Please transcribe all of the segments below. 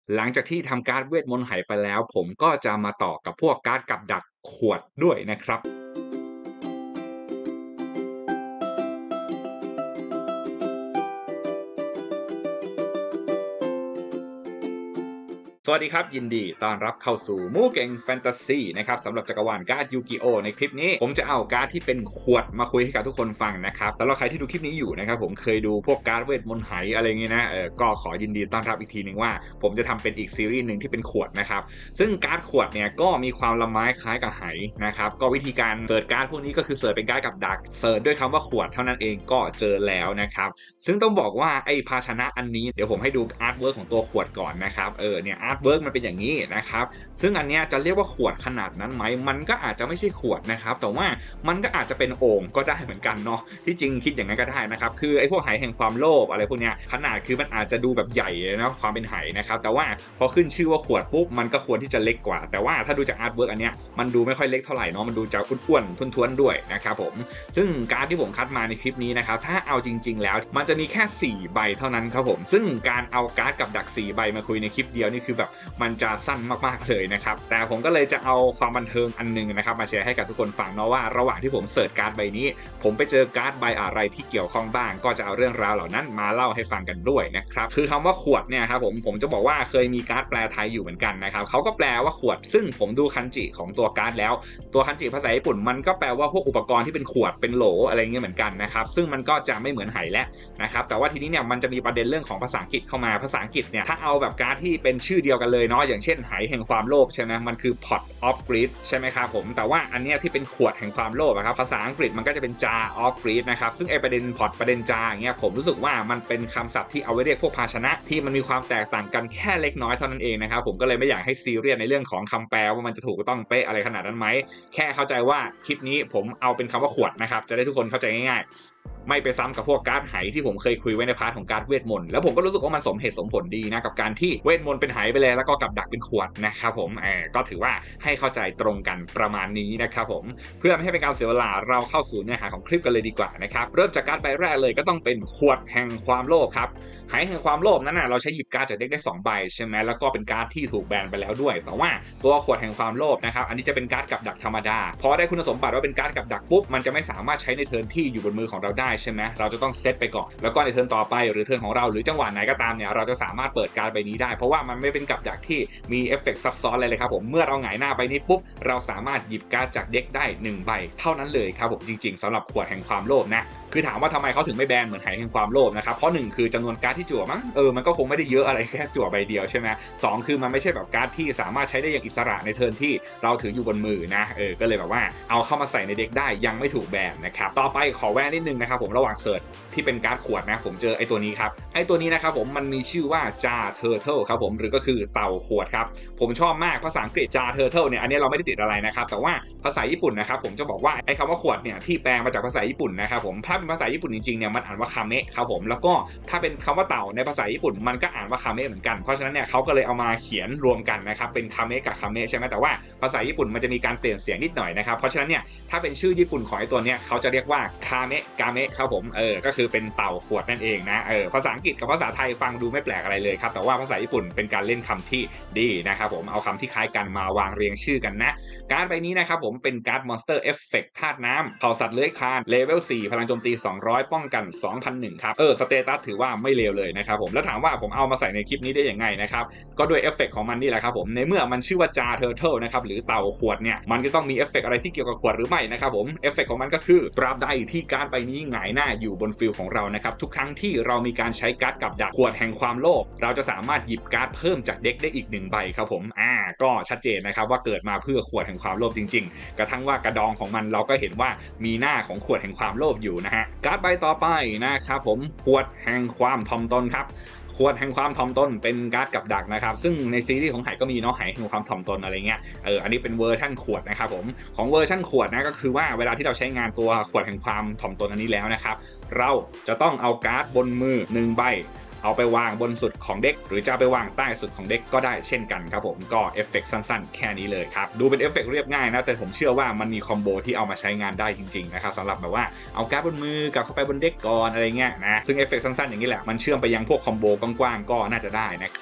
หลังจากที่ทำการ์ดเวทมนต์ไหไปแล้วผมก็จะมาต่อกับพวกการ์ดกับดักขวดด้วยนะครับ สวัสดีครับยินดีต้อนรับเข้าสู่มูเก่งแฟนตาซีนะครับสำหรับจักรวาลการ์ดยูกิโอในคลิปนี้ผมจะเอาการ์ดที่เป็นขวดมาคุยให้กับทุกคนฟังนะครับสำหรับใครที่ดูคลิปนี้อยู่นะครับผมเคยดูพวกการ์ดเวทมนต์ไหอะไรเงี้ยนะก็ขอยินดีต้อนรับอีกทีนึงว่าผมจะทำเป็นอีกซีรีส์หนึ่งที่เป็นขวดนะครับซึ่งการ์ดขวดเนี่ยก็มีความละไม้คล้ายกับไหนะครับก็วิธีการเสิร์ชการ์ดพวกนี้ก็คือเสิร์ชเป็นการ์ดกับดักเสิร์ชด้วยคำว่าขวดเท่านั้นเองก็เจอแล้วนะครับซึ่งต้องบอกว่าไอ้ภาชนะอันนี้เดี๋ยวผมให้ดูอาร์ตเวิร์กของตัวขวดก่อนนะครับเนี่ยอาร์ตเวิร์กมันเป็นอย่างนี้นะครับซึ่งอันเนี้ยจะเรียกว่าขวดขนาดนั้นไหมมันก็อาจจะไม่ใช่ขวดนะครับแต่ว่ามันก็อาจจะเป็นโอ่งก็ได้เหมือนกันเนาะที่จริงคิดอย่างนั้นก็ได้นะครับคือไอ้พวกไหแห่งความโลภอะไรพวกเนี้ยขนาดคือมันอาจจะดูแบบใหญ่นะความเป็นไหนะครับแต่ว่าพอขึ้นชื่อว่าขวดปุ๊บมันก็ควรที่จะเล็กกว่าแต่ว่าถ้าดูจากอาร์ตเวิร์กอันเนี้ยมันดูไม่ค่อยเล็กเท่าไหร่เนาะมันดูจะอ้วนๆท้วนๆด้วยนะครับผมซึ่งการ์ดที่ผมคัดมาในคลิปนี้นะครับถ้าเอาจริงๆแล้วมันจะมีแค่4ใบเท่านั้นครับผมซึ่งการเอาการ์ดกับดัก4ใบมาคุยในคลิปเดียวนี่คือแบบมันจะสั้นมากๆเลยนะครับแต่ผมก็เลยจะเอาความบันเทิงอันนึงนะครับมาแชร์ให้กับทุกคนฟังเนาะว่าระหว่างที่ผมเสิร์ชการ์ดใบนี้ผมไปเจอการ์ดใบอะไรที่เกี่ยวข้องบ้างก็จะเอาเรื่องราวเหล่านั้นมาเล่าให้ฟังกันด้วยนะครับคือคำว่าขวดเนี่ยครับผมจะบอกว่าเคยมีการ์ดแปลไทยอยู่เหมือนกันนะครับเขาก็แปลว่าขวดซึ่งผมดูคันจิของตัวการ์ดแล้วตัวคันจิภาษาญี่ปุ่นมันก็แปลว่าพวกอุปกรณ์ที่เป็นขวดเป็นโหลอะไรเงี้ยเหมือนกันนะครับซึ่งมันก็จะไม่เหมือนไหแล้วนะครับแต่ว่าทีนี้เนี่ยมันจะมีประเด็นเรื่องของภาษาอังกฤษเข้ามาภาษาอังกฤษเนี่ยถ้าเอาแบบการ์ดที่เป็นชื่อเดียวกันเลยเนาะอย่างเช่นไหแห่งความโลภใช่ไหมมันคือ pot of greed ใช่ไหมครับผมแต่ว่าอันเนี้ยที่เป็นขวดแห่งความโลภครับภาษาอังกฤษมันก็จะเป็น jar of greed นะครับซึ่งไอประเด็น pot ประเด็น jar อย่างเงี้ยผมรู้สึกว่ามันเป็นคำศัพท์ที่เอาไว้เรียกพวกภาชนะที่มันมีความแตกต่างกันแค่เล็กน้อยเท่านั้นเองนะครับผมก็เลยไม่อยากให้ซีเรียสในเรื่องของคำแปลว่ามันจะถูกต้องเป๊ะอะไรขนาดนั้นไหมแค่เข้าใจว่าคลิปนี้ผมเอาเป็นคำว่าขวดนะครับจะได้ทุกคนเข้าใจง่ายๆไม่ไปซ้ำกับพวกการ์ดไหที่ผมเคยคุยไว้ในพาร์ทของการ์ดเวทมนต์แล้วผมก็รู้สึกว่ามันสมเหตุสมผลดีนะกับการที่เวทมนต์เป็นไหไปเลยแล้วก็กับดักเป็นขวดนะครับผมก็ถือว่าให้เข้าใจตรงกันประมาณนี้นะครับผมเพื่อไม่ให้เป็นการเสียเวลาเราเข้าสู่เนื้อหาของคลิปกันเลยดีกว่านะครับเริ่มจากการ์ดใบแรกเลยก็ต้องเป็นขวดแห่งความโลภครับไหแห่งความโลภนั้นเราใช้หยิบการ์ดจากเด็กได้2ใบใช่ไหมแล้วก็เป็นการ์ดที่ถูกแบนไปแล้วด้วยแต่ว่าตัวขวดแห่งความโลภนะครับอันนี้จะเป็นการ์ดกับดักธรรมดาพอได้คุณสมบัติว่าเป็นการ์ดกับดักปุ๊บมันจะไม่สามารถใช้ในเทิร์นที่อยู่บนมือของเราได้ใช่ไหมเราจะต้องเซตไปก่อนแล้วก็ในเทิร์นต่อไปหรือเทิร์นของเราหรือจังหวะไหนก็ตามเนี่ยเราจะสามารถเปิดการ์ดใบนี้ได้เพราะว่ามันไม่เป็นกับดักที่มีเอฟเฟกต์ซับซ้อนเลยครับผมเมื่อเราหงายหน้าใบนี้ปุ๊บเราสามารถหยิบการ์ดจากเด็กได้1ใบเท่านั้นเลยครับผมจริงๆสำหรับขวดแห่งความโลภนะคือถามว่าทำไมเขาถึงไม่แบนเหมือนไหแห่งความโลภนะครับเพราะ1คือจำนวนการ์ดที่จั่วมั้งมันก็คงไม่ได้เยอะอะไรแค่จั่วใบเดียวใช่ไหม2คือมันไม่ใช่แบบการ์ดที่สามารถใช้ได้อย่างอิสระในเทิร์นที่เราถืออยู่บนมือนะก็เลยแบบว่าเอาเข้ามาใส่ในเด็กได้ยังไม่ถูกแบนนะครับต่อไปขอแวะนิดนึงนะครับผมระหว่างเสิร์ชที่เป็นการ์ดขวดนะผมเจอไอ้ตัวนี้ครับไอ้ตัวนี้นะครับผมมันมีชื่อว่าจาเทอร์เทิลครับผมหรือก็คือเต่าขวดครับผมชอบมากภาษาอังกฤษจาเทอร์เทิลเนี่ยอันนี้เราไม่ได้ติดอะไรนะครับแต่ว่าภาษาญี่ปุ่นนะครับผมจะบอกว่าไอ้คำว่าขวดเนี่ยที่แปลมาจากภาษาญี่ปุ่นนะครับผมถ้าเป็นภาษาญี่ปุ่นจริงๆเนี่ยมันอ่านว่าคาเมะครับผมแล้วก็ถ้าเป็นคำว่าเต่าในภาษาญี่ปุ่นมันก็อ่านว่าคาเมะเหมือนกันเพราะฉะนั้นเนี่ยเขาก็เลยเอามาเขียนรวมกันนะครับเป็นคาเมะกับคาเมะใช่ไหมแต่ว่าภาษาญี่ปุ่นมันจะมีการเปลี่ยนเสียงนิดหน่อยนะครับเพราะฉะนั้นเนี่ยถ้าเป็นชื่อญี่ปุ่นของไอ้ตัวเนี้ยเขาจะเรียกว่าคาเมะกาเมะครับผมก็คือเป็นเต่าขวดนั่นเองนะภาษาอังกฤษกับภาษาไทยฟังดูไม่แปลกอะไรเลยครับแต่ว่าภาษาญี่ปุ่นเป็นการเล่นคำที่ดีนะครับผมเอาคำที่คล้ายกันมาวางเรียงชื่อกันนะการ์ดใบนี้นะครับผมเป็นการ์ดมอนสเตอร์เอฟเฟกต์ธาตุน้ำเผ่าสัตว์เลื้อยคลานเลเวล4พลังโจมตี200ป้องกัน 2,001 ครับสเตตัสถือว่าไม่เลวเลยนะครับผมแล้วถามว่าผมเอามาใส่ในคลิปนี้ได้ยังไงนะครับก็ด้วยเอฟเฟกต์ของมันนี่แหละครับผมในเมื่อมันชื่อว่าจาเทอร์เทิลนะครับหรือเต่าขวดเนี่ยมันก็ต้องมีเอฟเฟกต์อะไรที่เกี่ยวกับขวดหรือไม่นะครับผมเอฟเฟกต์ของมันก็คือตราบใดที่การ์ดใบนี้หงายหน้าอยู่บนฟิลของเรานะครับทุกครั้งที่เรามีการใช้การ์ดกับดักขวดแห่งความโลภเราจะสามารถหยิบการ์ดเพิ่มจากเด็กได้อีก1ใบครับผมก็ชัดเจนนะครับว่าเกิดมาเพื่อขวดแห่งความโลภจริงๆกระทั่งว่ากระดองของมันเราก็เห็นว่ามีหน้าของขวดแห่งความโลภอยู่นะฮะการ์ดใบต่อไปนะครับผมขวดแห่งความถ่อมตนครับขวดแห่งความถ่อมตนเป็นการ์ดกับดักนะครับซึ่งในซีรีส์ของไหก็มีเนาะไหแห่งความถ่อมตนอะไรเงี้ยอันนี้เป็นเวอร์ชั่นขวดนะครับผมของเวอร์ชั่นขวดนะก็คือว่าเวลาที่เราใช้งานตัวขวดแห่งความถ่อมตนอันนี้แล้วนะครับเราจะต้องเอาการ์ดบนมือ1ใบเอาไปวางบนสุดของเด็กหรือจะไปวางใต้สุดของเด็กก็ได้เช่นกันครับผมก็เอฟเฟกต์สั้นๆแค่นี้เลยครับดูเป็นเอฟเฟกต์เรียบง่ายนะแต่ผมเชื่อว่ามันมีคอมโบที่เอามาใช้งานได้จริงๆนะครับสำหรับแบบว่าเอาการ์ดบนมือกับเข้าไปบนเด็กก่อนอะไรเงี้ยนะซึ่งเอฟเฟกต์สั้นๆอย่างนี้แหละมันเชื่อมไปยังพวกคอมโบกว้างๆก็น่าจะได้นะครับ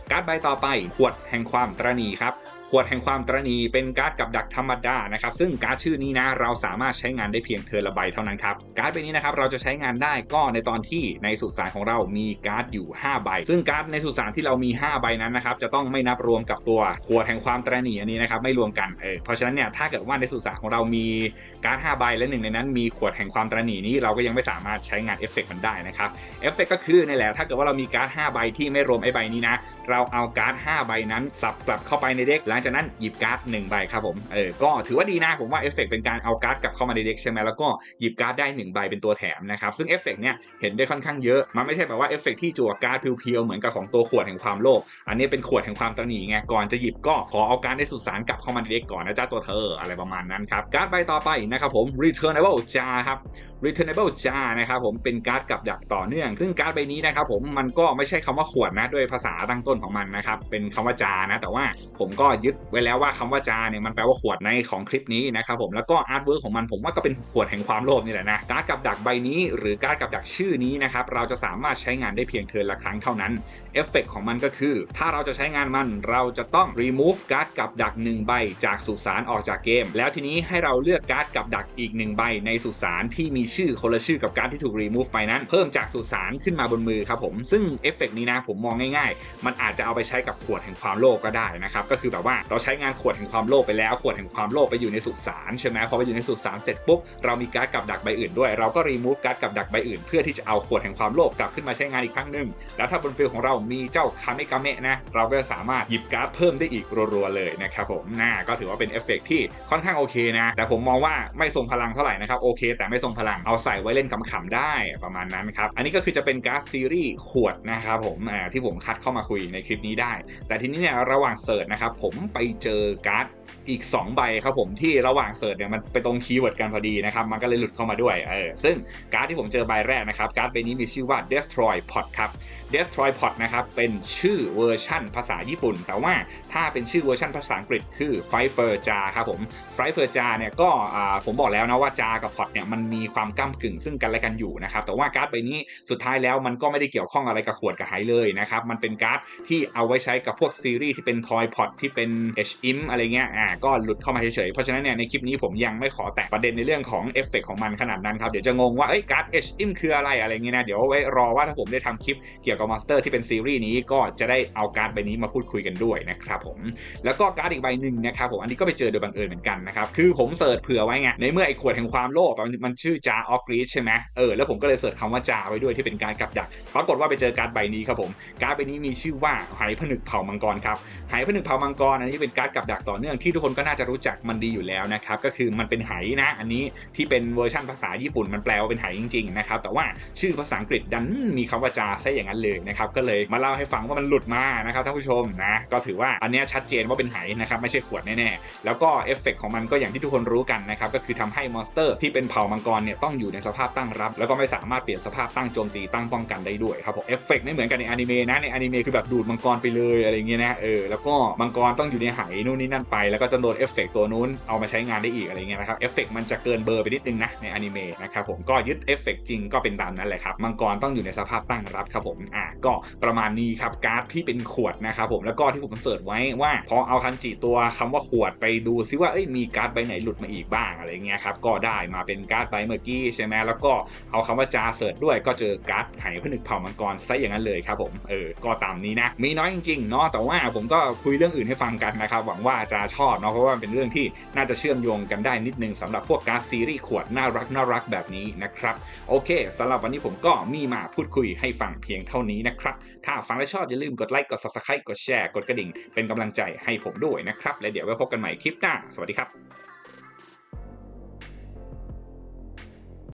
การ์ดใบต่อไปขวดแห่งความตระหนี่ครับขวดแห่งความตระหนี่เป็นการ์ดกับดักธรรมดานะครับซึ่งการ์ดชื่อนี้นะเราสามารถใช้งานได้เพียงเทิร์นละใบเท่านั้นครับการ์ดใบนี้นะครับเราจะใช้งานได้ก็ในตอนที่ในสุสานของเรามีการ์ดอยู่5ใบซึ่งการ์ดในสุสานที่เรามี5ใบนั้นนะครับจะต้องไม่นับรวมกับตัวขวดแห่งความตระหนี่อันนี้นะครับไม่รวมกันเพราะฉะนั้นเนี่ยถ้าเกิดว่าในสุสานของเรามีการ์ด5ใบและหนึ่งในนั้นมีขวดแห่งความตระหนี่นี้เราก็ยังไม่สามารถใช้งานเอฟเฟกต์มันได้นะครับเอฟเฟกต์ก็คือนี่แหละถ้าเกิดว่าเรามีการ์ด5ใบที่ไม่รวมไอ้ใบนี้นะเราเอาการ์ด5ใบนั้นสับกลับเข้าไปในเด็กหลังจากนั้นหยิบการ์ด1ใบครับผมก็ถือว่าดีนะผมว่าเอฟเฟกต์เป็นการเอาการ์ดกลับเข้ามาในเด็กใช่ไหมแล้วก็หยิบการ์ดได้1ใบเป็นตัวแถมนะครับซึ่งเอฟเฟกต์เนี่ยเห็นได้ค่อนข้างเยอะมันไม่ใช่แบบว่าเอฟเฟกต์ที่จั่วการ์ดเพียวๆเหมือนกับของตัวขวดแห่งความโลภอันนี้เป็นขวดแห่งความตระหนี่ไงก่อนจะหยิบก็ขอเอาการ์ดในสุสานกลับเข้ามาในเด็กก่อนนะจ๊ะตัวเธออะไรประมาณนั้นครับการ์ดใบต่อไปนะครับผม Returnable Jar ครับ Returnable Jar นะครับผมเป็นการ์ดกับดักต่อเนื่องซึ่งการ์ดใบนี้นะครับผมมันก็ไม่ใช่คำว่าขวดนะด้วยภาษาตั้งต้นของมันนะครับเป็นคำว่าจานะแต่ว่าผมก็ยึดไว้แล้วว่าคำว่าจาเนี่ยมันแปลว่าขวดในของคลิปนี้นะครับผมแล้วก็อาร์ตเวิร์กของมันผมว่าก็เป็นขวดแห่งความโลภนี่แหละนะการ์ดกับดักใบนี้หรือการ์ดกับดักชื่อนี้นะครับเราจะสามารถใช้งานได้เพียงเทิร์นละครั้งเท่านั้นเอฟเฟกต์ของมันก็คือถ้าเราจะใช้งานมันเราจะต้อง remove การ์ดกับดัก1ใบจากสุสานออกจากเกมแล้วทีนี้ให้เราเลือกการ์ดกับดักอีก1ใบในสุสานที่มีชื่อคนละชื่อกับการ์ดที่ถูก remove ไปนั้นเพิ่มจากสุสานขึ้นมาบนมือครับผมซึ่งเอฟเฟกต์นี้นะผมมองง่ายๆมันอาจจะเอาไปใช้กับขวดแห่งความโลภก็ได้นะครับก็คือแบบว่าเราใช้งานขวดแห่งความโลภไปแล้วขวดแห่งความโลภไปอยู่ในสุสานใช่ไหมพอไปอยู่ในสุสานเสร็จปุ๊บเรามีการ์ดกับดักใบอื่นด้วยเราก็ remove การ์ดกับดักใบอื่นเพื่อที่จะเอาขวดแห่งความโลภกลับขึ้นมาใช้งานอีกครั้งนึงแล้วถ้าบนฟิลของเรามีเจ้าคาเมกาเมะนะเราก็สามารถหยิบการ์ดเพิ่มได้อีกรัวๆเลยนะครับผมก็ถือว่าเป็นเอฟเฟกต์ที่ค่อนข้างโอเคนะแต่ผมมองว่าไม่ทรงพลังเท่าไหร่นะครับโอเคแต่ไม่ทรงพลังเอาใส่ไว้เล่นขำๆได้ประมาณนั้นครับอันนี้ก็คือจะเป็นการ์ดซีรีส์ขวดนะครับผมที่ผมคัดเข้ามาคุยในคลิปนี้ได้แต่ทีนี้เนี่ยระหว่างเสิร์ชนะครับผมไปเจอการ์ดอีก2ใบครับผมที่ระหว่างเสิร์ชเนี่ยมันไปตรงคีย์เวิร์ดกันพอดีนะครับมันก็เลยหลุดเข้ามาด้วยซึ่งการ์ดที่ผมเจอใบแรกนะครับการ์ดใบนี้มีชื่อว่า Destroy Pot ครับ Destroy Pot นะครับเป็นชื่อเวอร์ชั่นภาษาญี่ปุ่นแต่ว่าถ้าเป็นชื่อเวอร์ชั่นภาษาอังกฤษคือ Fifer Jar ครับผม Fifer Jar เนี่ยก็ผมบอกแล้วนะว่า Jar กับ Pot เนี่ยมันมีความก้ำกึ่งซึ่งกันและกันอยู่นะครับแต่ว่าการ์ดใบนี้สุดท้ายแล้วมันก็ไม่ได้เกี่ยวข้องอะไรกับขวดกับไหเลยนะครับมันเป็นการ์ดที่เอาไว้ใช้กับพวกซีรีส์ที่เป็น Toy Pot ที่เป็น H-Imp อะไรเงี้ยก็หลุดเข้ามาเฉยๆเพราะฉะนั้นเนี่ยในคลิปนี้ผมยังไม่ขอแตะประเด็นในเรื่องของเอฟเฟกต์ของมันขนาดนั้นครับเดี๋ยวจะงงว่าการ์ด H-Imp คืออะไรเงี้ยนะเดี๋ยวไว้รอว่าถ้าผมได้ทำคลิปเกี่ยวกับมอนสเตอร์ที่เป็นซีรีส์นี้ก็จะได้เอาการ์ดใบนี้มาพูดคุยกันด้วยนะครับผมแล้วก็การ์ดอีกใบหนึ่งนะครับผมอันนี้ก็ไปเจอโดยบังเอิญเหมือนกันนะครับคือผมเสิร์ชเผื่อไว้ไงในเมื่อไอ้ขวดแห่งความโลภมันชื่อ Jar of Greed ใช่ไหมแล้วผมก็เลยเสิร์ชคำว่า Jar ไว้ด้วยที่เป็นการกับดักปรากฏว่าไปเจอการ์ดใบนี้ครับผมการ์ดใบนี้มีชื่อว่าไหผนึกเผ่ามังกรครับไหผนึกเผ่ามังกรอันนี้เป็นการ์ดกับดักต่อเนื่องที่ทุกคนก็น่าจะรู้จักมันดีอยู่แล้วนะครับก็คือมันเป็นไหนะอันนี้ที่เป็นเวอร์ชั่นภาษาญี่ปุ่นมันแปลว่าเป็นไหจริงๆนะครับแต่ว่าชื่อภาษาอังกฤษดันมีคำว่า Jar ซะอย่างนั้นเลยนะครับก็เลยมาเล่าให้ฟังว่ามันหลุดมานะครับท่านผู้ชมนะก็ถือว่าอันนี้ชัดเจนว่าเป็นไหนะครับไม่ใช่ขวดแน่ๆแล้วก็เอฟเฟกต์ของมันก็อย่างที่ทุกคนรู้กันนะครับก็คือทำให้มอนสเตอร์ที่เป็นเผ่ามังกรเนี่ยต้องอยู่ในสภาพตั้งรับแล้วก็ไม่สามารถเปลี่ยนสภาพตั้งโจมตีตั้งป้องกันได้ด้วยครับผมเอฟเฟกต์ไม่เหมือนกันในอนิเมะนะในอนิเมะคือแบบดูดมังกรไปเลยอะไรเงี้ยนะแล้วก็มังกรต้องอยู่ในไหนู่นนี่นั่นไปแล้วก็จะโดนเอฟเฟกต์ตัวนู้นเอามาใช้งานได้อีกอะไรเงี้ยนะครับเอฟเฟกต์มันจะเกินเบอร์ไปนิดนึงนะในอนิเมะนะครับผมก็ยึดเอฟเฟกต์จริงก็เป็นตามนั้นแหละครับมังกรต้องอยู่ในสภาพตั้งรับครับผมก็ประมาณนี้ครับการ์ดที่เป็นขวดนะครับผมแล้วก็ที่ผมเสิร์ชไว้ว่าพอเอาคันจิตัวคำว่าขวดไปดูซิว่ามีการ์ดใบไหนหลุดมาอีกบ้างอะไรเงี้ยครับก็ได้มาเป็นการ์ดใบเมื่อกี้ใช่ไหมแล้วก็เอาคำว่าจาเสิร์ชด้วยก็เจอการ์ดไหผนึกเผ่ามังกรซะอย่างนั้นเลยครับผมก็ตามนี้นะมีน้อยจริงๆเนาะแต่ว่าผมก็คุยเรื่องอื่นให้ฟังกันนะครับหวังว่าจะชอบเนาะเพราะว่าเป็นเรื่องที่น่าจะเชื่อมโยงกันได้นิดนึงสำหรับพวกการ์ดซีรีส์ขวดน่ารักแบบนี้นะครับโอเคสำหรับวันนี้ผมก็มีมาพูดคุยให้ฟังเพียงเท่านี้นะครับถ้าฟังและชอบอย่าลืมกดไลค์กด Subscribe กดแชร์กดกระดิ่งเป็นกำลังใจให้ผมด้วยนะครับและเดี๋ยวไว้พบกันใหม่คลิปหน้าสวัสดีครับ